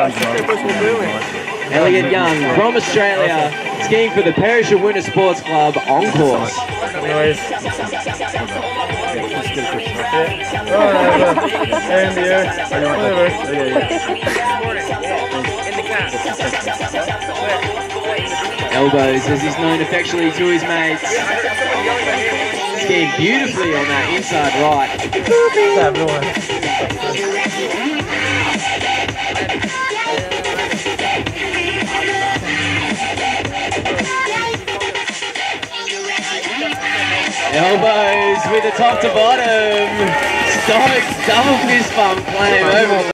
Elliot Young from Australia, skiing for the Perisher Winter Sports Club on course. Elbows, as he's known affectionately to his mates. Skiing beautifully on that inside right. Elbows with the top to bottom. Stomach double fist bump claim over.